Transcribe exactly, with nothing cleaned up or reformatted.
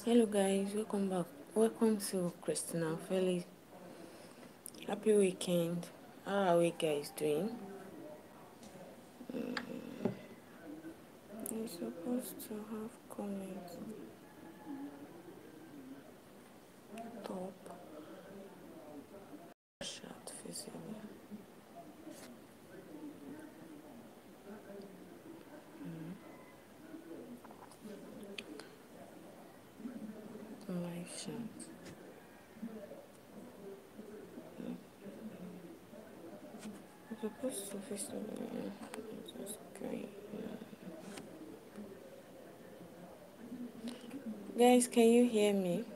Hello guys, welcome back. Welcome to Christina Felix. Happy weekend. How are we guys doing? Mm, you're supposed to have comments top chat visible. Mm, live chat. Mm, you're supposed to visible. That's great. Guys, can you hear me?